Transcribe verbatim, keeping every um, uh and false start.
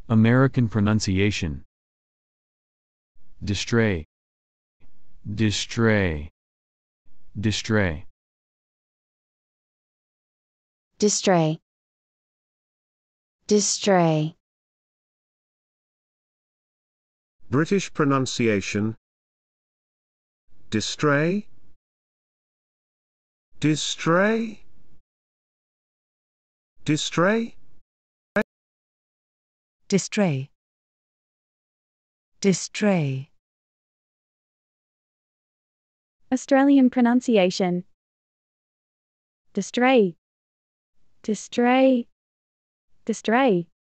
American pronunciation. DISTRAIT. DISTRAIT. DISTRAIT. DISTRAIT. DISTRAIT. British pronunciation. DISTRAIT. DISTRAIT. DISTRAIT. DISTRAIT. DISTRAIT. Australian pronunciation. DISTRAIT. DISTRAIT. DISTRAIT.